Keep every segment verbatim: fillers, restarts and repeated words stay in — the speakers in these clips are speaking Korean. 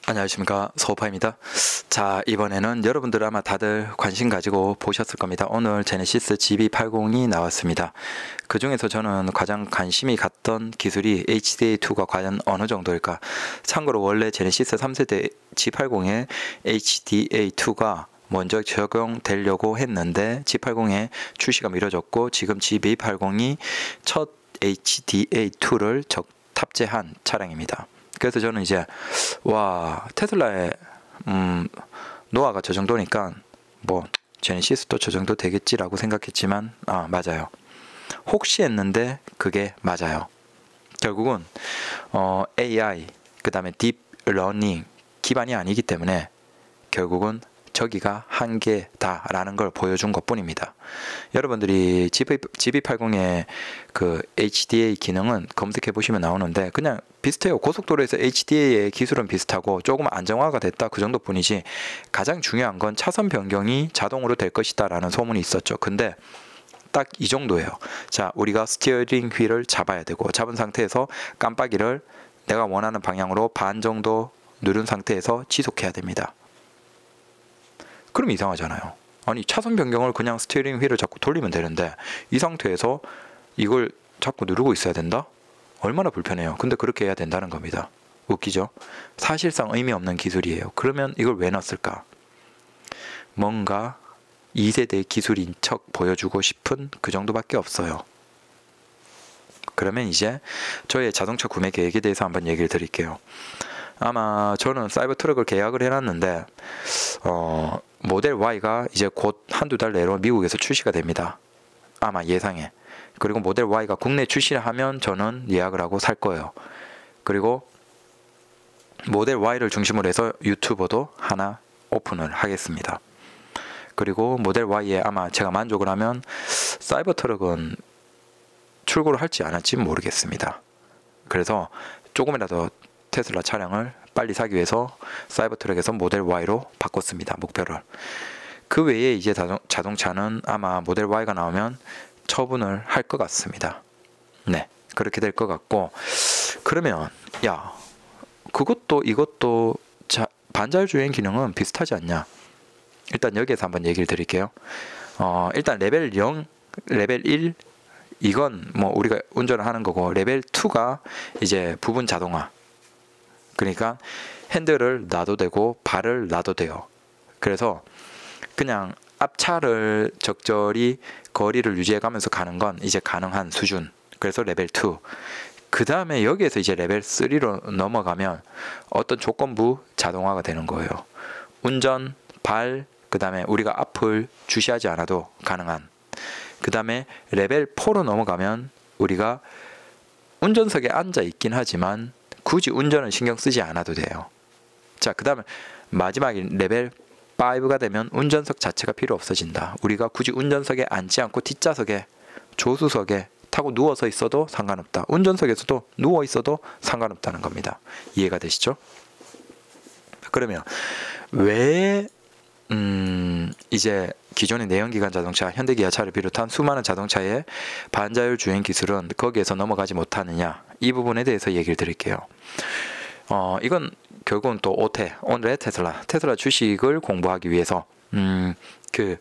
안녕하십니까, 서우파입니다. 자, 이번에는 여러분들 아마 다들 관심 가지고 보셨을 겁니다. 오늘 제네시스 지비 팔십이 나왔습니다. 그 중에서 저는 가장 관심이 갔던 기술이 에이치디에이 투가 과연 어느 정도일까. 참고로 원래 제네시스 삼 세대 지 팔십에 에이치디에이 투가 먼저 적용되려고 했는데 지 팔십의 출시가 미뤄졌고, 지금 지비 팔십이 첫 에이치디에이 투를 탑재한 차량입니다. 그래서 저는 이제 와, 테슬라의 음, 노아가 저 정도니까 뭐 제네시스도 저 정도 되겠지라고 생각했지만, 아, 맞아요. 혹시 했는데 그게 맞아요. 결국은 어, 에이아이 그 다음에 딥러닝 기반이 아니기 때문에 결국은 저기가 한계다라는 걸 보여준 것 뿐입니다. 여러분들이 지비 팔십의 그 에이치디에이 기능은 검색해 보시면 나오는데 그냥 비슷해요. 고속도로에서 에이치디에이의 기술은 비슷하고 조금 안정화가 됐다, 그 정도 뿐이지, 가장 중요한 건 차선 변경이 자동으로 될 것이다 라는 소문이 있었죠. 근데 딱 이 정도예요. 자, 우리가 스티어링 휠을 잡아야 되고, 잡은 상태에서 깜빡이를 내가 원하는 방향으로 반 정도 누른 상태에서 지속해야 됩니다. 그럼 이상하잖아요. 아니, 차선 변경을 그냥 스티어링 휠을 자꾸 돌리면 되는데 이 상태에서 이걸 자꾸 누르고 있어야 된다? 얼마나 불편해요. 근데 그렇게 해야 된다는 겁니다. 웃기죠? 사실상 의미 없는 기술이에요. 그러면 이걸 왜 넣었을까? 뭔가 이 세대의 기술인 척 보여주고 싶은 그 정도밖에 없어요. 그러면 이제 저의 자동차 구매 계획에 대해서 한번 얘기를 드릴게요. 아마 저는 사이버 트럭을 계약을 해놨는데 어, 모델 Y가 이제 곧 한두 달 내로 미국에서 출시가 됩니다. 아마 예상에. 그리고 모델 Y가 국내 출시를 하면 저는 예약을 하고 살 거예요. 그리고 모델 Y를 중심으로 해서 유튜버도 하나 오픈을 하겠습니다. 그리고 모델 Y에 아마 제가 만족을 하면 사이버 트럭은 출고를 할지 안 할지 모르겠습니다. 그래서 조금이라도 테슬라 차량을 빨리 사기 위해서 사이버 트럭에서 모델 Y로 바꿨습니다. 목표를. 그 외에 이제 자동, 자동차는 아마 모델 Y가 나오면 처분을 할 것 같습니다. 네, 그렇게 될 것 같고, 그러면 야, 그것도 이것도 자, 반자율주행 기능은 비슷하지 않냐? 일단 여기에서 한번 얘기를 드릴게요. 어, 일단 레벨 영, 레벨 일 이건 뭐 우리가 운전을 하는 거고, 레벨 이가 이제 부분 자동화. 그러니까 핸들을 놔도 되고 발을 놔도 돼요. 그래서 그냥 앞차를 적절히 거리를 유지해 가면서 가는 건 이제 가능한 수준. 그래서 레벨 이. 그 다음에 여기에서 이제 레벨 삼로 넘어가면 어떤 조건부 자동화가 되는 거예요. 운전, 발, 그 다음에 우리가 앞을 주시하지 않아도 가능한. 그 다음에 레벨 사로 넘어가면 우리가 운전석에 앉아 있긴 하지만 굳이 운전은 신경 쓰지 않아도 돼요. 자, 그 다음에 마지막에 레벨 오가 되면 운전석 자체가 필요 없어진다. 우리가 굳이 운전석에 앉지 않고 뒷좌석에, 조수석에 타고 누워서 있어도 상관없다. 운전석에서도 누워 있어도 상관없다는 겁니다. 이해가 되시죠? 그러면 왜 음, 이제 기존의 내연기관 자동차, 현대기아차를 비롯한 수많은 자동차의 반자율 주행 기술은 거기에서 넘어가지 못하느냐, 이 부분에 대해서 얘기를 드릴게요. 어, 이건 결국은 또 오태, 오늘의 테슬라, 테슬라 주식을 공부하기 위해서 음, 그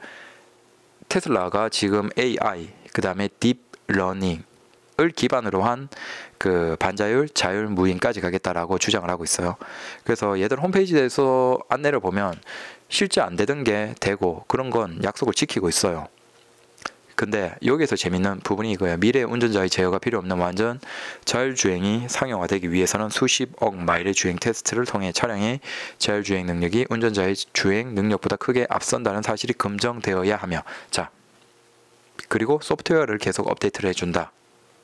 테슬라가 지금 에이아이, 그 다음에 딥러닝을 기반으로 한 그 반자율, 자율, 무인까지 가겠다라고 주장을 하고 있어요. 그래서 얘들 홈페이지에서 안내를 보면 실제 안 되던 게 되고, 그런 건 약속을 지키고 있어요. 근데 여기서 재밌는 부분이 이거예요. 미래 운전자의 제어가 필요 없는 완전 자율주행이 상용화되기 위해서는 수십억 마일의 주행 테스트를 통해 차량의 자율주행 능력이 운전자의 주행 능력보다 크게 앞선다는 사실이 검증되어야 하며, 자, 그리고 소프트웨어를 계속 업데이트를 해준다.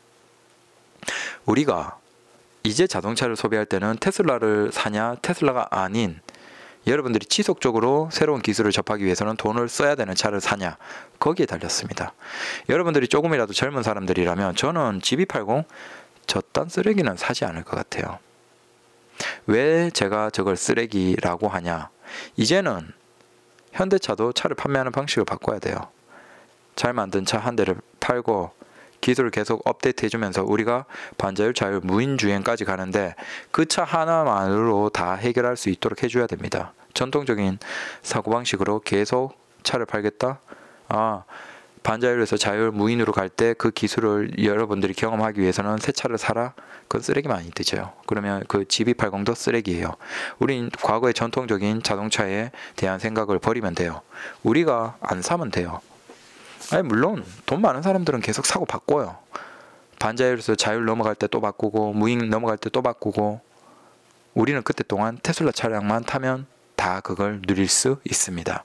우리가 이제 자동차를 소비할 때는 테슬라를 사냐, 테슬라가 아닌 여러분들이 지속적으로 새로운 기술을 접하기 위해서는 돈을 써야 되는 차를 사냐, 거기에 달렸습니다. 여러분들이 조금이라도 젊은 사람들이라면 저는 지비 팔십 저딴 쓰레기는 사지 않을 것 같아요. 왜 제가 저걸 쓰레기라고 하냐? 이제는 현대차도 차를 판매하는 방식을 바꿔야 돼요. 잘 만든 차 한 대를 팔고 기술을 계속 업데이트 해주면서 우리가 반자율, 자율, 무인주행까지 가는데 그 차 하나만으로 다 해결할 수 있도록 해줘야 됩니다. 전통적인 사고방식으로 계속 차를 팔겠다? 아, 반자율에서 자율, 무인으로 갈 때 그 기술을 여러분들이 경험하기 위해서는 새 차를 사라? 그건 쓰레기 많이 되죠. 그러면 그 지비 팔십도 쓰레기예요. 우린 과거의 전통적인 자동차에 대한 생각을 버리면 돼요. 우리가 안 사면 돼요. 아니 물론 돈 많은 사람들은 계속 사고 바꿔요. 반자율에서 자율 넘어갈 때 또 바꾸고 무인 넘어갈 때 또 바꾸고 우리는 그때 동안 테슬라 차량만 타면 다 그걸 누릴 수 있습니다.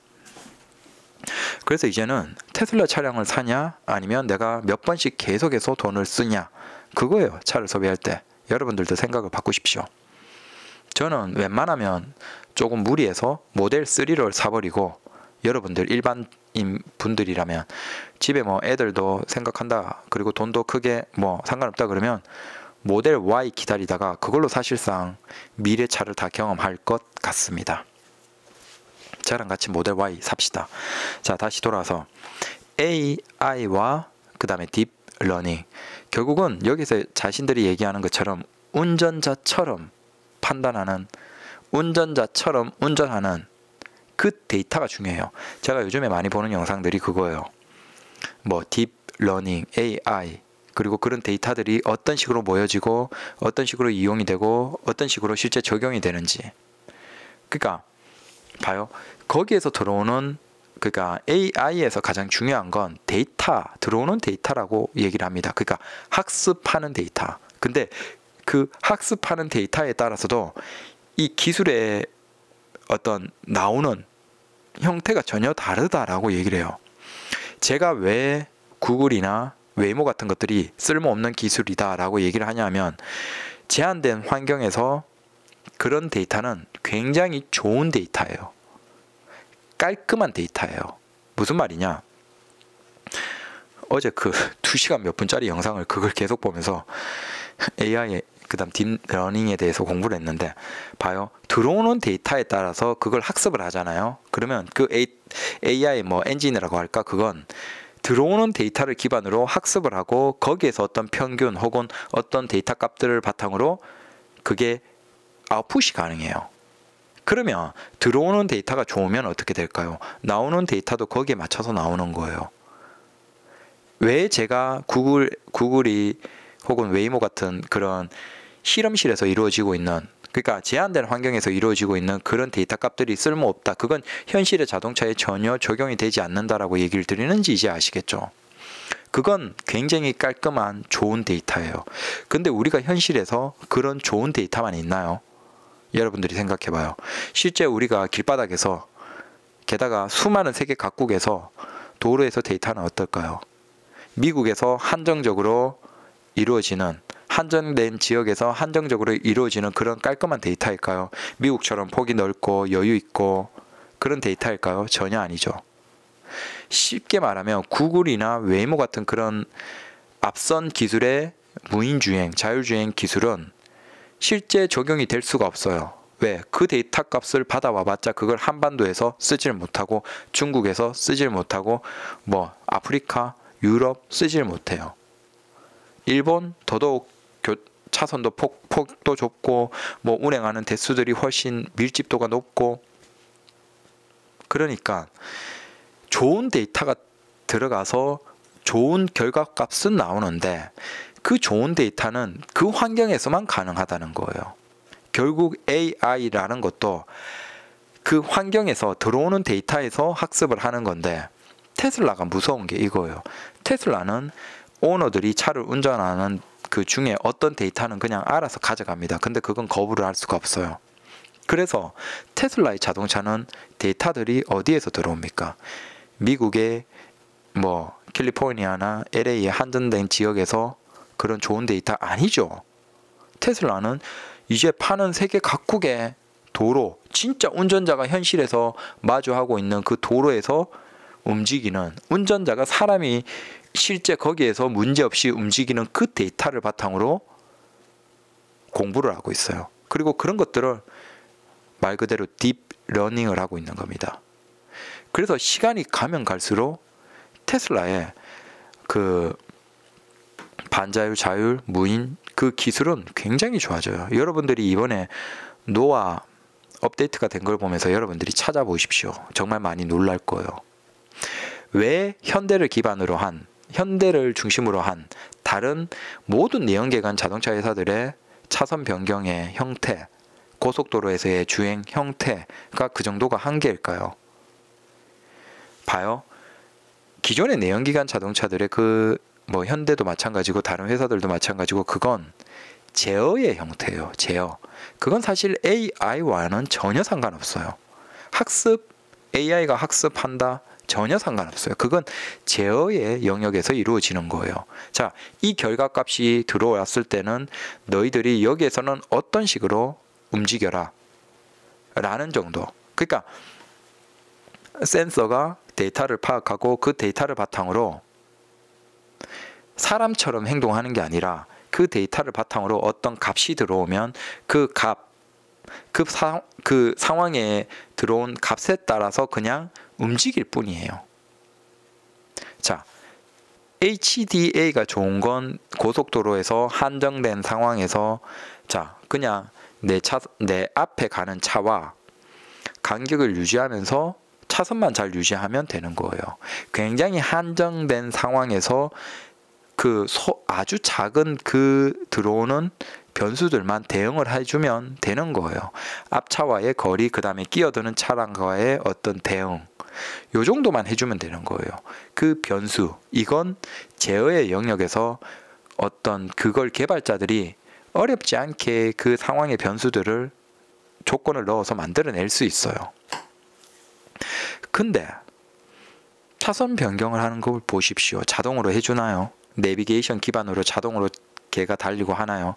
그래서 이제는 테슬라 차량을 사냐 아니면 내가 몇 번씩 계속해서 돈을 쓰냐 그거예요. 차를 소비할 때 여러분들도 생각을 바꾸십시오. 저는 웬만하면 조금 무리해서 모델 쓰리를 사버리고 여러분들 일반인 분들이라면 집에 뭐 애들도 생각한다 그리고 돈도 크게 뭐 상관없다 그러면 모델 Y 기다리다가 그걸로 사실상 미래 차를 다 경험할 것 같습니다. 저랑 같이 모델 Y 삽시다. 자, 다시 돌아와서 에이아이와 그 다음에 딥러닝, 결국은 여기서 자신들이 얘기하는 것처럼 운전자처럼 판단하는, 운전자처럼 운전하는 그 데이터가 중요해요. 제가 요즘에 많이 보는 영상들이 그거예요. 뭐 딥러닝, 에이아이, 그리고 그런 데이터들이 어떤 식으로 모여지고 어떤 식으로 이용이 되고 어떤 식으로 실제 적용이 되는지. 그러니까 봐요. 거기에서 들어오는, 그러니까 에이아이에서 가장 중요한 건 데이터, 들어오는 데이터라고 얘기를 합니다. 그러니까 학습하는 데이터. 근데 그 학습하는 데이터에 따라서도 이 기술의 어떤 나오는 형태가 전혀 다르다라고 얘기를 해요. 제가 왜 구글이나 웨이모 같은 것들이 쓸모없는 기술이다라고 얘기를 하냐면 제한된 환경에서 그런 데이터는 굉장히 좋은 데이터예요. 깔끔한 데이터예요. 무슨 말이냐? 어제 그 두 시간 몇 분짜리 영상을 그걸 계속 보면서 에이아이 그 다음 딥러닝에 대해서 공부를 했는데 봐요. 들어오는 데이터에 따라서 그걸 학습을 하잖아요. 그러면 그 에이아이 뭐 엔진이라고 할까? 그건 들어오는 데이터를 기반으로 학습을 하고 거기에서 어떤 평균 혹은 어떤 데이터 값들을 바탕으로 그게 아웃풋이 가능해요. 그러면 들어오는 데이터가 좋으면 어떻게 될까요? 나오는 데이터도 거기에 맞춰서 나오는 거예요. 왜 제가 구글, 구글이 혹은 웨이모 같은 그런 실험실에서 이루어지고 있는, 그러니까 제한된 환경에서 이루어지고 있는 그런 데이터 값들이 쓸모없다, 그건 현실의 자동차에 전혀 적용이 되지 않는다라고 얘기를 드리는지 이제 아시겠죠? 그건 굉장히 깔끔한 좋은 데이터예요. 근데 우리가 현실에서 그런 좋은 데이터만 있나요? 여러분들이 생각해봐요. 실제 우리가 길바닥에서, 게다가 수많은 세계 각국에서 도로에서 데이터는 어떨까요? 미국에서 한정적으로 이루어지는, 한정된 지역에서 한정적으로 이루어지는 그런 깔끔한 데이터일까요? 미국처럼 폭이 넓고 여유 있고 그런 데이터일까요? 전혀 아니죠. 쉽게 말하면 구글이나 웨이모 같은 그런 앞선 기술의 무인주행, 자율주행 기술은 실제 적용이 될 수가 없어요. 왜? 그 데이터 값을 받아와 봤자 그걸 한반도에서 쓰질 못하고 중국에서 쓰질 못하고 뭐 아프리카, 유럽 쓰질 못해요. 일본 더더욱 교, 차선도 폭, 폭도 좁고 뭐 운행하는 대수들이 훨씬 밀집도가 높고, 그러니까 좋은 데이터가 들어가서 좋은 결과값은 나오는데 그 좋은 데이터는 그 환경에서만 가능하다는 거예요. 결국 에이아이라는 것도 그 환경에서 들어오는 데이터에서 학습을 하는 건데, 테슬라가 무서운 게 이거예요. 테슬라는 오너들이 차를 운전하는 그 중에 어떤 데이터는 그냥 알아서 가져갑니다. 근데 그건 거부를 할 수가 없어요. 그래서 테슬라의 자동차는 데이터들이 어디에서 들어옵니까? 미국의 뭐 캘리포니아나 엘에이의 한정된 지역에서 그런 좋은 데이터 아니죠. 테슬라는 이제 파는 세계 각국의 도로, 진짜 운전자가 현실에서 마주하고 있는 그 도로에서 움직이는, 운전자가 사람이 실제 거기에서 문제없이 움직이는 그 데이터를 바탕으로 공부를 하고 있어요. 그리고 그런 것들을 말 그대로 딥러닝을 하고 있는 겁니다. 그래서 시간이 가면 갈수록 테슬라의 그 반자율, 자율, 무인 그 기술은 굉장히 좋아져요. 여러분들이 이번에 노아 업데이트가 된 걸 보면서 여러분들이 찾아보십시오. 정말 많이 놀랄 거예요. 왜 현대를 기반으로 한, 현대를 중심으로 한 다른 모든 내연기관 자동차 회사들의 차선 변경의 형태, 고속도로에서의 주행 형태가 그 정도가 한계일까요? 봐요. 기존의 내연기관 자동차들의 그 뭐 현대도 마찬가지고 다른 회사들도 마찬가지고 그건 제어의 형태예요. 제어. 그건 사실 에이아이와는 전혀 상관없어요. 학습, 에이아이가 학습한다? 전혀 상관없어요. 그건 제어의 영역에서 이루어지는 거예요. 자, 이 결과값이 들어왔을 때는 너희들이 여기에서는 어떤 식으로 움직여라 라는 정도. 그러니까 센서가 데이터를 파악하고 그 데이터를 바탕으로 사람처럼 행동하는 게 아니라 그 데이터를 바탕으로 어떤 값이 들어오면 그 값, 그, 사, 그 상황에 들어온 값에 따라서 그냥 움직일 뿐이에요. 자, 에이치디에이가 좋은 건 고속도로에서 한정된 상황에서 자, 그냥 내 차, 내 앞에 가는 차와 간격을 유지하면서 차선만 잘 유지하면 되는 거예요. 굉장히 한정된 상황에서 그 소, 아주 작은 그 들어오는 변수들만 대응을 해주면 되는 거예요. 앞차와의 거리, 그 다음에 끼어드는 차량과의 어떤 대응, 요 정도만 해주면 되는 거예요. 그 변수, 이건 제어의 영역에서 어떤 그걸 개발자들이 어렵지 않게 그 상황의 변수들을 조건을 넣어서 만들어낼 수 있어요. 근데 차선 변경을 하는 걸 보십시오. 자동으로 해주나요? 내비게이션 기반으로 자동으로 걔가 달리고 하나요?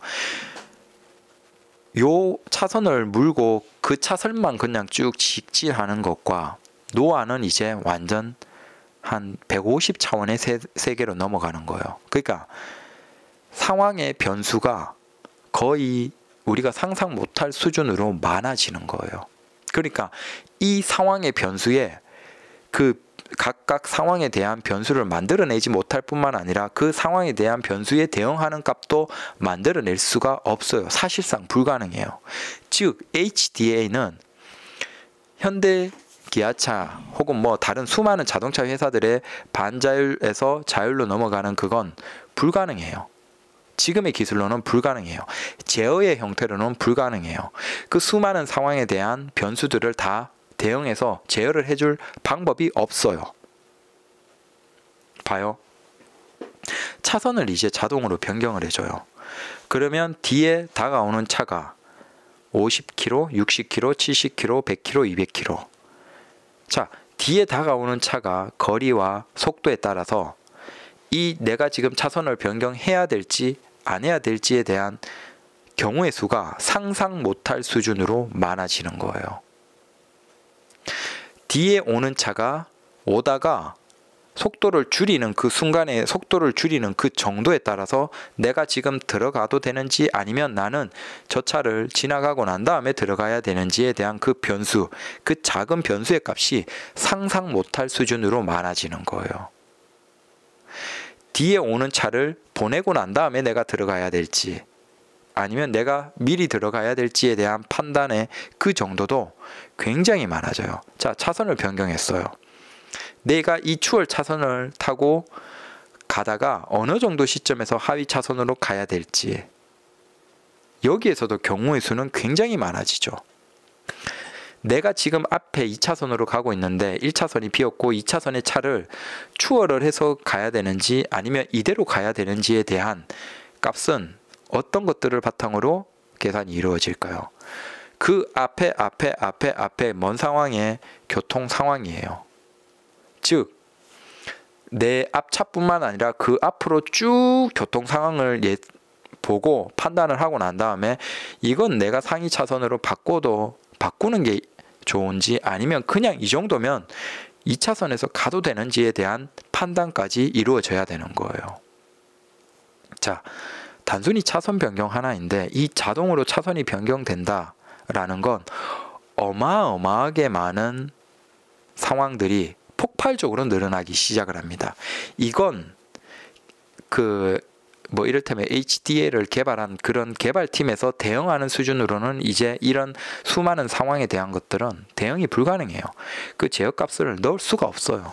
요 차선을 물고 그 차선만 그냥 쭉 직진하는 것과 노아는 이제 완전 한 백오십 차원의 세, 세계로 넘어가는 거예요. 그러니까 상황의 변수가 거의 우리가 상상 못할 수준으로 많아지는 거예요. 그러니까 이 상황의 변수에 그 각각 상황에 대한 변수를 만들어내지 못할 뿐만 아니라 그 상황에 대한 변수에 대응하는 값도 만들어낼 수가 없어요. 사실상 불가능해요. 즉 에이치디에이는 현대 기아차 혹은 뭐 다른 수많은 자동차 회사들의 반자율에서 자율로 넘어가는 그건 불가능해요. 지금의 기술로는 불가능해요. 제어의 형태로는 불가능해요. 그 수많은 상황에 대한 변수들을 다 대응해서 제어를 해줄 방법이 없어요. 봐요. 차선을 이제 자동으로 변경을 해줘요. 그러면 뒤에 다가오는 차가 오십 킬로미터, 육십 킬로미터, 칠십 킬로미터, 백 킬로미터, 이백 킬로미터. 자, 뒤에 다가오는 차가 거리와 속도에 따라서 이 내가 지금 차선을 변경해야 될지 안 해야 될지에 대한 경우의 수가 상상 못할 수준으로 많아지는 거예요. 뒤에 오는 차가 오다가 속도를 줄이는 그 순간에 속도를 줄이는 그 정도에 따라서 내가 지금 들어가도 되는지 아니면 나는 저 차를 지나가고 난 다음에 들어가야 되는지에 대한 그 변수, 그 작은 변수의 값이 상상 못할 수준으로 많아지는 거예요. 뒤에 오는 차를 보내고 난 다음에 내가 들어가야 될지 아니면 내가 미리 들어가야 될지에 대한 판단의 그 정도도 굉장히 많아져요. 자, 차선을 변경했어요. 내가 이 추월 차선을 타고 가다가 어느 정도 시점에서 하위 차선으로 가야 될지 여기에서도 경우의 수는 굉장히 많아지죠. 내가 지금 앞에 이 차선으로 가고 있는데 일 차선이 비었고 이 차선의 차를 추월을 해서 가야 되는지 아니면 이대로 가야 되는지에 대한 값은 어떤 것들을 바탕으로 계산이 이루어질까요? 그 앞에 앞에 앞에 앞에 먼 상황의 교통 상황이에요. 즉 내 앞차뿐만 아니라 그 앞으로 쭉 교통 상황을 예, 보고 판단을 하고 난 다음에 이건 내가 상위 차선으로 바꿔도 바꾸는 게 좋은지 아니면 그냥 이 정도면 이 차선에서 가도 되는지에 대한 판단까지 이루어져야 되는 거예요. 자, 단순히 차선 변경 하나인데 이 자동으로 차선이 변경된다라는 건 어마어마하게 많은 상황들이 폭발적으로 늘어나기 시작을 합니다. 이건 그 뭐 이를테면 에이치디엘을 개발한 그런 개발팀에서 대응하는 수준으로는 이제 이런 수많은 상황에 대한 것들은 대응이 불가능해요. 그 제어값을 넣을 수가 없어요.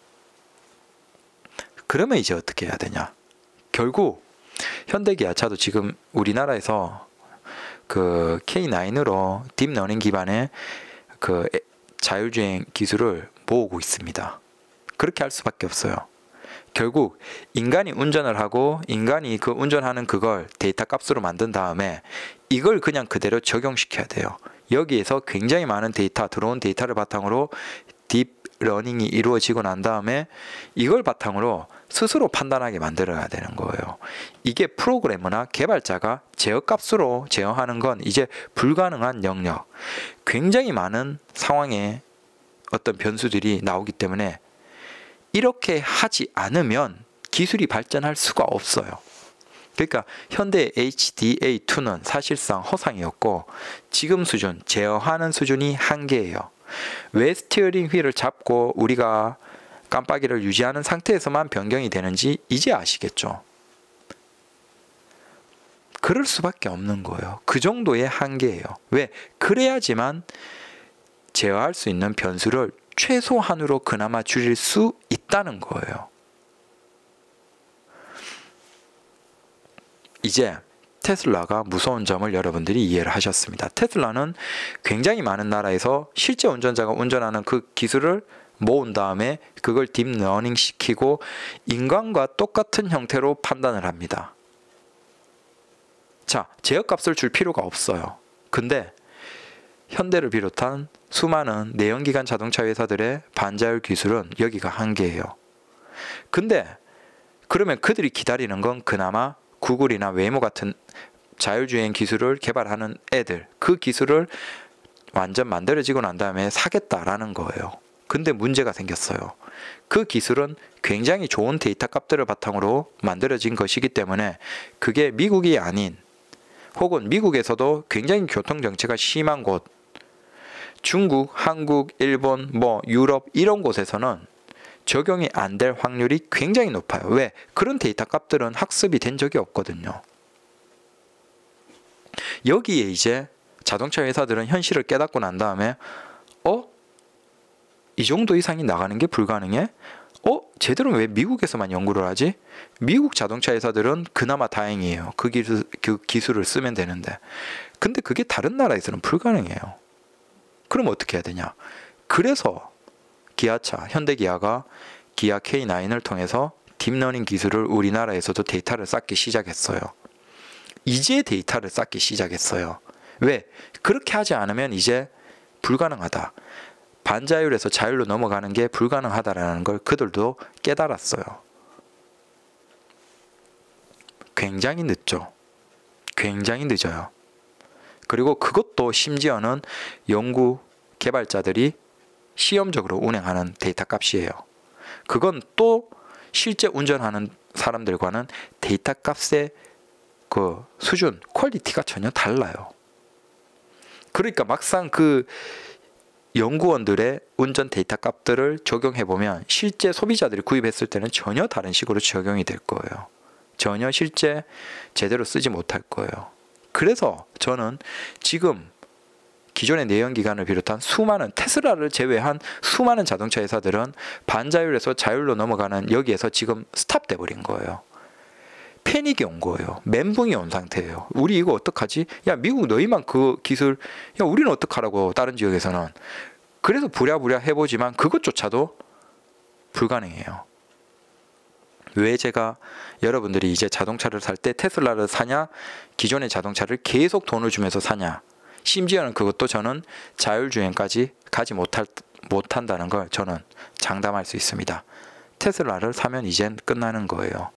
그러면 이제 어떻게 해야 되냐? 결국 현대기아차도 지금 우리나라에서 그 케이 나인으로 딥러닝 기반의 그 자율주행 기술을 모으고 있습니다. 그렇게 할 수밖에 없어요. 결국 인간이 운전을 하고 인간이 그 운전하는 그걸 데이터 값으로 만든 다음에 이걸 그냥 그대로 적용시켜야 돼요. 여기에서 굉장히 많은 데이터, 들어온 데이터를 바탕으로 딥러닝이 이루어지고 난 다음에 이걸 바탕으로 스스로 판단하게 만들어야 되는 거예요. 이게 프로그래머나 개발자가 제어값으로 제어하는 건 이제 불가능한 영역. 굉장히 많은 상황에 어떤 변수들이 나오기 때문에 이렇게 하지 않으면 기술이 발전할 수가 없어요. 그러니까 현대 에이치디에이 투는 사실상 허상이었고 지금 수준, 제어하는 수준이 한계예요. 왜 스티어링 휠을 잡고 우리가 깜빡이를 유지하는 상태에서만 변경이 되는지 이제 아시겠죠? 그럴 수밖에 없는 거예요. 그 정도의 한계예요. 왜? 그래야지만 제어할 수 있는 변수를 최소한으로 그나마 줄일 수 있다는 거예요. 이제 테슬라가 무서운 점을 여러분들이 이해를 하셨습니다. 테슬라는 굉장히 많은 나라에서 실제 운전자가 운전하는 그 기술을 모은 다음에 그걸 딥러닝 시키고 인간과 똑같은 형태로 판단을 합니다. 자, 제어값을 줄 필요가 없어요. 근데 현대를 비롯한 수많은 내연기관 자동차 회사들의 반자율 기술은 여기가 한계예요. 근데 그러면 그들이 기다리는 건 그나마 구글이나 웨이모 같은 자율주행 기술을 개발하는 애들, 그 기술을 완전 만들어지고 난 다음에 사겠다라는 거예요. 근데 문제가 생겼어요. 그 기술은 굉장히 좋은 데이터 값들을 바탕으로 만들어진 것이기 때문에 그게 미국이 아닌 혹은 미국에서도 굉장히 교통정체가 심한 곳, 중국, 한국, 일본, 뭐 유럽 이런 곳에서는 적용이 안 될 확률이 굉장히 높아요. 왜? 그런 데이터 값들은 학습이 된 적이 없거든요. 여기에 이제 자동차 회사들은 현실을 깨닫고 난 다음에 어? 이 정도 이상이 나가는 게 불가능해? 어? 쟤들은 왜 미국에서만 연구를 하지? 미국 자동차 회사들은 그나마 다행이에요. 그 기술, 그 기술을 쓰면 되는데. 근데 그게 다른 나라에서는 불가능해요. 그럼 어떻게 해야 되냐? 그래서 기아차, 현대기아가 기아 케이 나인을 통해서 딥러닝 기술을 우리나라에서도 데이터를 쌓기 시작했어요. 이제 데이터를 쌓기 시작했어요. 왜? 그렇게 하지 않으면 이제 불가능하다. 반자율에서 자율로 넘어가는 게 불가능하다라는 걸 그들도 깨달았어요. 굉장히 늦죠. 굉장히 늦어요. 그리고 그것도 심지어는 연구 개발자들이 시험적으로 운행하는 데이터 값이에요. 그건 또 실제 운전하는 사람들과는 데이터 값의 그 수준, 퀄리티가 전혀 달라요. 그러니까 막상 그 연구원들의 운전 데이터 값들을 적용해보면 실제 소비자들이 구입했을 때는 전혀 다른 식으로 적용이 될 거예요. 전혀 실제 제대로 쓰지 못할 거예요. 그래서 저는 지금 기존의 내연기관을 비롯한 수많은 테슬라를 제외한 수많은 자동차 회사들은 반자율에서 자율로 넘어가는 여기에서 지금 스탑돼 버린 거예요. 패닉이 온 거예요. 멘붕이 온 상태예요. 우리 이거 어떡하지? 야, 미국 너희만 그 기술, 야, 우리는 어떡하라고 다른 지역에서는. 그래서 부랴부랴 해보지만 그것조차도 불가능해요. 왜 제가 여러분들이 이제 자동차를 살 때 테슬라를 사냐, 기존의 자동차를 계속 돈을 주면서 사냐, 심지어는 그것도 저는 자율주행까지 가지 못할, 못한다는 걸 저는 장담할 수 있습니다. 테슬라를 사면 이젠 끝나는 거예요.